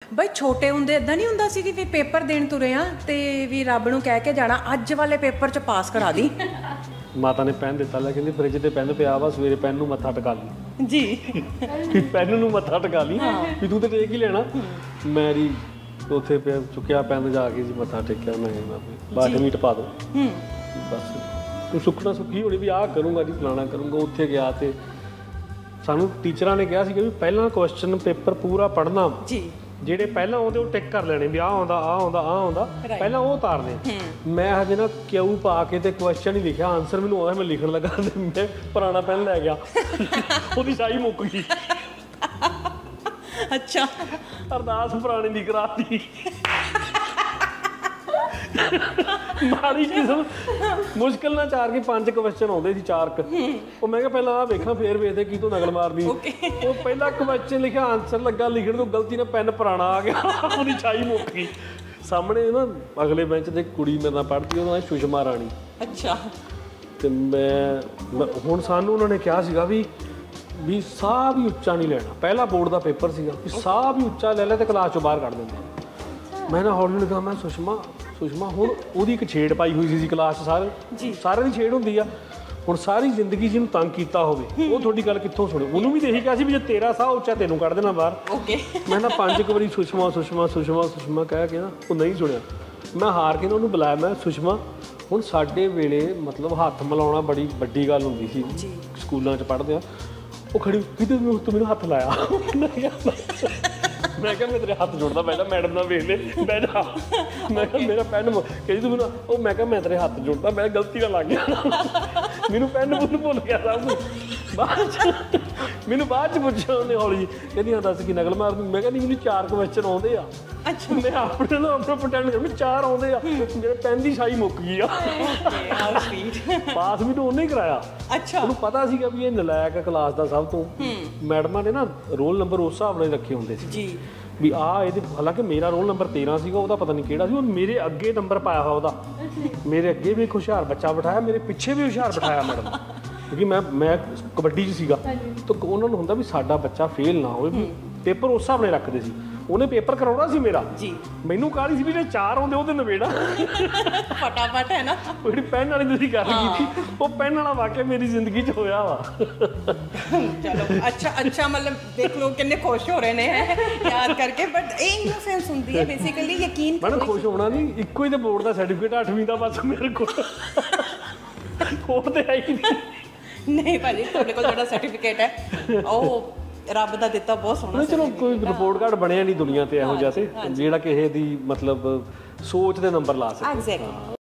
ਬਈ ਛੋਟੇ ਹੁੰਦੇ ਇਦਾਂ ਨਹੀਂ ਹੁੰਦਾ ਸੀ ਕਿ ਵੀ ਪੇਪਰ ਦੇਣ ਤੁਰੇ ਆ ਤੇ ਵੀ ਰੱਬ ਨੂੰ ਕਹਿ ਕੇ ਜਾਣਾ ਅੱਜ ਵਾਲੇ ਪੇਪਰ 'ਚ ਪਾਸ ਕਰਾ ਦੀ। ਮਾਤਾ ਨੇ ਪੈਨ ਦਿੱਤਾ ਲੈ, ਕਹਿੰਦੀ ਫ੍ਰਿਜ ਤੇ ਪੈਨ ਪਿਆ ਵਾ, ਸਵੇਰੇ ਪੈਨ ਨੂੰ ਮੱਥਾ ਟਿਕਾ ਲਈ ਜੀ। ਪੈਨ ਨੂੰ ਮੱਥਾ ਟਿਕਾ ਲਈ ਵੀ ਤੂੰ ਤੇ ਟੇਕ ਹੀ ਲੈਣਾ। ਮੇਰੀ ਉੱਥੇ ਪਿਆ ਚੁੱਕਿਆ ਪੈਨ, ਜਾ ਕੇ ਜੀ ਮੱਥਾ ਟੇਕਿਆ। ਮੈਂ ਬਾਟਮੀ ਟਪਾ ਦੋ ਬਸ, ਤੂੰ ਸੁੱਖਣਾ ਸੁੱਖੀ ਹੋਣੀ ਵੀ ਆਹ ਕਰੂੰਗਾ ਜੀ ਫਲਾਣਾ ਕਰੂੰਗਾ। ਉੱਥੇ ਗਿਆ ਤੇ ਸਾਨੂੰ ਟੀਚਰਾਂ ਨੇ ਕਿਹਾ ਸੀ ਕਿ ਵੀ ਪਹਿਲਾਂ ਕੁਐਸਚਨ ਪੇਪਰ ਪੂਰਾ ਪੜ੍ਹਨਾ ਜੀ, ਜਿਹੜੇ ਪਹਿਲਾਂ ਆਉਂਦੇ ਉਹ ਟਿਕ ਕਰ ਲੈਣੇ ਵੀ ਆਹ ਆਉਂਦਾ ਆਹ ਆਉਂਦਾ ਆਹ ਆਉਂਦਾ, ਪਹਿਲਾਂ ਉਹ ਉਤਾਰਨੇ। ਮੈਂ ਹਜੇ ਨਾ ਕਿਉਂ ਪਾ ਕੇ ਤੇ ਕੁਐਸਚਨ ਹੀ ਲਿਖਿਆ, ਆਨਸਰ ਮੈਨੂੰ ਆਇਆ, ਮੈਂ ਲਿਖਣ ਲੱਗਾ ਤੇ ਮੈਂ ਪੁਰਾਣਾ ਪੈਨ ਲੈ ਗਿਆ, ਉਹਦੀ ਸ਼ਾਹੀ ਮੁੱਕ ਗਈ। ਅੱਛਾ, ਅਰਦਾਸ ਪੁਰਾਣੀ ਦੀ ਕਰਾਤੀ। ਮਾੜੀ ਕਿਸਮ, ਮੁਸ਼ਕਿਲ ਨਾਲ 4 ਕੇ 5 ਕੁਐਸਚਨ ਆਉਂਦੇ ਸੀ, 4 ਕ। ਉਹ ਮੈਂ ਕਿਹਾ ਪਹਿਲਾਂ ਆਹ ਵੇਖਾਂ ਫੇਰ ਵੇਖਦੇ ਕੀ ਤੋਂ ਨਕਲ ਮਾਰਨੀ। ਉਹ ਪਹਿਲਾ ਕੁਐਸਚਨ ਲਿਖਿਆ, ਆਨਸਰ ਲੱਗਾ ਲਿਖਣ ਤੋਂ ਗਲਤੀ ਨਾਲ ਪੈਨ ਪੁਰਾਣਾ ਆ ਗਿਆ, ਉਹਦੀ ਛਾਈ ਮੁੱਕ ਗਈ। ਸਾਹਮਣੇ ਨਾ ਅਗਲੇ ਬੈਂਚ ਤੇ ਕੁੜੀ ਮੇਰੇ ਨਾਲ ਪੜ੍ਹਦੀ, ਉਹਦਾ ਸੁਸ਼ਮਾ ਰਾਣੀ। ਅੱਛਾ। ਤੇ ਮੈਂ ਹੁਣ ਸਾਨੂੰ ਉਹਨਾਂ ਨੇ ਕਿਹਾ ਸੀਗਾ ਵੀ ਸਾਹ ਵੀ ਉੱਚਾ ਨਹੀਂ ਲੈਣਾ। ਪਹਿਲਾ ਬੋਰਡ ਦਾ ਪੇਪਰ ਸੀਗਾ ਵੀ ਸਾਹ ਵੀ ਉੱਚਾ ਲੈ ਲਿਆ ਤੇ ਕਲਾਸ ਚੋਂ ਬਾਹਰ ਕੱਢ ਦਿੰਦੇ। ਮੈਂ ਨਾ ਹੌਲੀ ਹੌਲੀ ਕਹਾਂ, ਮੈਂ ਸੁਸ਼ਮਾ ਹੁਣ ਉਹਦੀ ਇੱਕ ਛੇੜ ਪਾਈ ਹੋਈ ਸੀ ਕਲਾਸ 'ਚ, ਸਾਰਿਆਂ ਦੀ ਛੇੜ ਹੁੰਦੀ ਆ। ਹੁਣ ਸਾਰੀ ਜ਼ਿੰਦਗੀ ਜਿਹਨੂੰ ਤੰਗ ਕੀਤਾ ਹੋਵੇ ਉਹ ਤੁਹਾਡੀ ਗੱਲ ਕਿੱਥੋਂ ਸੁਣੇ। ਉਹਨੂੰ ਵੀ ਇਹੀ ਕਿਹਾ ਸੀ ਵੀ ਜੇ ਤੇਰਾ ਸਾਹ ਉੱਚਾ ਤੈਨੂੰ ਕੱਢ ਦੇਣਾ ਬਾਹਰ। ਮੈਂ ਨਾ 5 ਵਾਰੀ ਸੁਸ਼ਮਾ ਕਹਿ ਕੇ ਨਾ ਉਹ ਨਹੀਂ ਸੁਣਿਆ। ਮੈਂ ਹਾਰ ਕੇ ਨਾ ਉਹਨੂੰ ਬੁਲਾਇਆ, ਮੈਂ ਸੁਸ਼ਮਾ ਹੁਣ ਸਾਡੇ ਵੇਲੇ ਮਤਲਬ ਹੱਥ ਮਿਲਾਉਣਾ ਬੜੀ ਵੱਡੀ ਗੱਲ ਹੁੰਦੀ ਸੀ, ਸਕੂਲਾਂ 'ਚ ਪੜ੍ਹਦੇ ਆ। ਉਹ ਖੜੀ ਕਿਤੇ ਤੂੰ ਮੈਨੂੰ ਹੱਥ ਲਾਇਆ। ਮੈਂ ਕਿਹਾ ਮੈਂ ਤੇਰੇ ਹੱਥ ਜੋੜਦਾ, ਮੈਂ ਕਿਹਾ ਮੈਡਮ ਨਾਲ ਵੇਖ ਲੈ, ਬਹਿ ਜਾ। ਮੈਂ ਕਿਹਾ ਮੇਰਾ ਪੈਨ ਕਹਿੰਦੀ ਤੂੰ ਮੈਨੂੰ, ਉਹ ਮੈਂ ਕਿਹਾ ਮੈਂ ਤੇਰੇ ਹੱਥ ਜੋੜਦਾ, ਮੈਂ ਗਲਤੀ ਨਾਲ ਲੱਗ ਗਿਆ, ਮੈਨੂੰ ਪੈਨ ਭੁੱਲ ਗਿਆ ਸਭ ਕੁਝ। ਬਾਅਦ 'ਚ ਪੁੱਛਿਆ ਉਹਨੇ ਹੌਲੀ, ਕਹਿੰਦੀ ਹਾਂ ਦੱਸ ਕੀ ਨਕਲ ਮਾਰਦੀ। ਮੈਂ ਕਿਹਾ ਨਹੀਂ, ਮੈਨੂੰ 4 ਕੁਐਸਚਨ ਆਉਂਦੇ ਆ। ਅੱਛਾ, ਮੈਂ ਆਪਣੇ ਨਾਲ ਆਪਣਾ ਪ੍ਰਟੈਂਡ ਕਰ 4 ਆਉਂਦੇ ਆ, ਮੇਰੇ ਪੈਨ ਦੀ ਛਾਈ ਮੁੱਕ ਗਈ ਆ। ਪਾਸ ਵੀ ਤਾਂ ਉਹਨੇ ਹੀ ਕਰਾਇਆ। ਅੱਛਾ, ਉਹਨੂੰ ਪਤਾ ਸੀਗਾ ਵੀ ਇਹ ਨਲਾਇਕ ਕਲਾਸ ਦਾ ਸਭ ਤੋਂ। ਮੈਡਮਾਂ ਨੇ ਨਾ ਰੋਲ ਨੰਬਰ ਉਸ ਹਿਸਾਬ ਨਾਲ ਰੱਖੇ ਹੁੰਦੇ ਸੀ ਵੀ ਆਹ ਇਹਦੇ, ਹਾਲਾਂਕਿ ਮੇਰਾ ਰੋਲ ਨੰਬਰ 13 ਸੀਗਾ, ਉਹਦਾ ਪਤਾ ਨਹੀਂ ਕਿਹੜਾ ਸੀ। ਉਹ ਮੇਰੇ ਅੱਗੇ ਨੰਬਰ ਪਾਇਆ ਹੋਇਆ ਉਹਦਾ, ਮੇਰੇ ਅੱਗੇ ਵੀ ਇੱਕ ਹੁਸ਼ਿਆਰ ਬੱਚਾ ਬਿਠਾਇਆ, ਮੇਰੇ ਪਿੱਛੇ ਵੀ ਹੁਸ਼ਿਆਰ ਬਿਠਾਇਆ ਮੈਡਮ, ਕਿਉਂਕਿ ਮੈਂ ਕਬੱਡੀ 'ਚ ਸੀਗਾ। ਤਾਂ ਉਹਨਾਂ ਨੂੰ ਹੁੰਦਾ ਵੀ ਸਾਡਾ ਬੱਚਾ ਫੇਲ ਨਾ ਹੋਵੇ, ਪੇਪਰ ਉਸ ਹਿਸਾਬ ਨਾਲ ਰੱਖਦੇ ਸੀ। ਉਹਨੇ ਪੇਪਰ ਕਰਾਉਣਾ ਸੀ ਮੇਰਾ, ਮੈਨੂੰ ਕਾਹਲੀ ਸੀ ਵੀ ਜੇ 4 ਆਉਂਦੇ ਉਹਦੇ ਨਵੇੜਾ ਫਟਾਫਟ, ਹੈ ਨਾ। ਉਹ ਜਿਹੜੀ ਪੈਨ ਵਾਲੀ ਤੁਸੀਂ ਗੱਲ ਕੀਤੀ, ਉਹ ਪੈਨ ਵਾਲਾ ਵਾਕਿਆ ਮੇਰੀ ਜ਼ਿੰਦਗੀ 'ਚ ਹੋਇਆ ਵਾ। ਚਲੋ ਅੱਛਾ, ਮਤਲਬ ਦੇਖ ਲਓ ਕਿੰਨੇ ਖੁਸ਼ ਹੋ ਰਹੇ ਨੇ ਯਾਦ ਕਰਕੇ। ਬਟ ਇਹ ਇਨੋਸੈਂਸ ਹੁੰਦੀ ਹੈ ਬੇਸਿਕਲੀ, ਯਕੀਨ। ਮੈਂ ਖੁਸ਼ ਹੋਣਾ ਨਹੀਂ, ਇੱਕੋ ਹੀ ਤੇ ਬੋਰਡ ਦਾ ਸਰਟੀਫਿਕੇਟ 8ਵੀਂ ਦਾ ਬਸ ਮੇਰੇ ਕੋਲ, ਹੋਰ ਤੇ ਹੈ ਹੀ ਨਹੀਂ ਭਾਜੀ। ਤੁਹਾਡੇ ਕੋਲ ਜਿਹੜਾ ਸਰਟੀਫਿਕੇਟ ਹੈ ਉਹ ਰੱਬ ਦਾ ਦਿੱਤਾ, ਬਹੁਤ ਸੋਹਣਾ। ਚਲੋ ਕੋਈ ਰਿਪੋਰਟ ਕਾਰਡ ਬਣਿਆ ਨਹੀਂ ਦੁਨੀਆ ਤੇ ਇਹੋ ਜਿਹਾ ਤੇ ਜਿਹੜਾ ਕਿਸੇ ਦੀ ਮਤਲਬ ਸੋਚ ਦੇ ਨੰਬਰ ਲਾ ਸਕੇ।